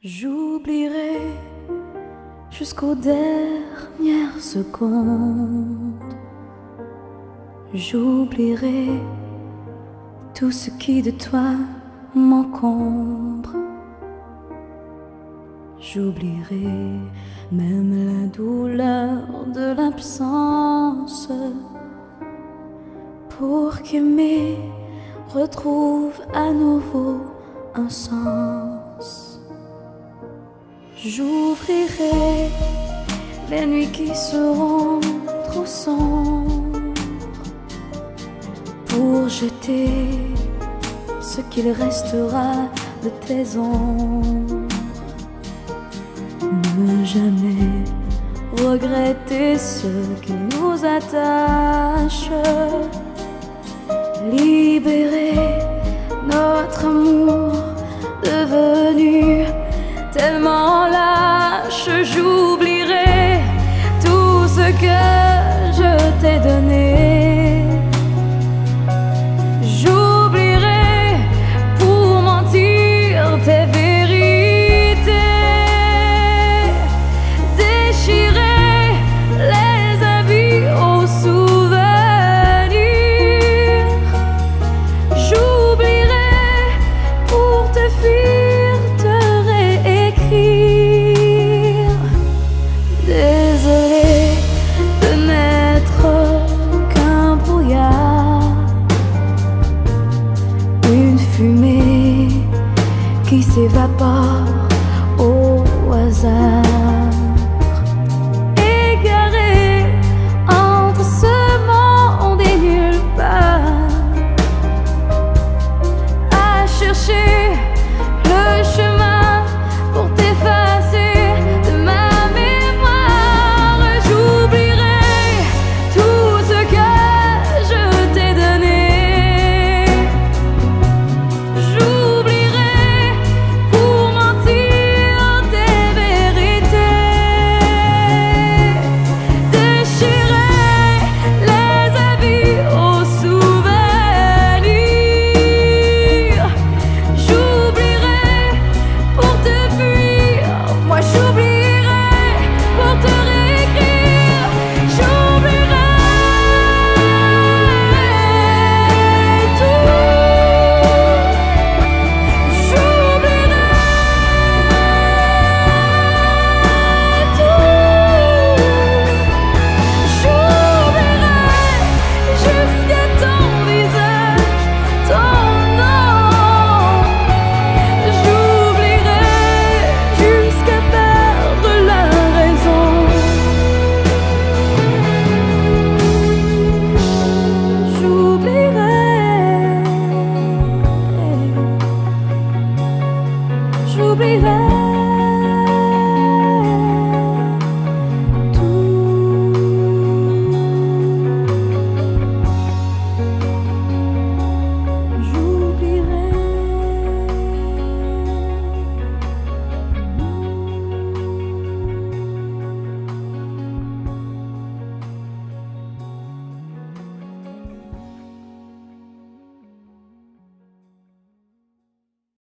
J'oublierai jusqu'aux dernières secondes. J'oublierai tout ce qui de toi m'encombre. J'oublierai même la douleur de l'absence pour qu'aimer retrouve à nouveau un sens. J'ouvrirai les nuits qui seront trop sombres pour jeter ce qu'il restera de tes ombres. Ne jamais regretter ce qui nous attache. Libérer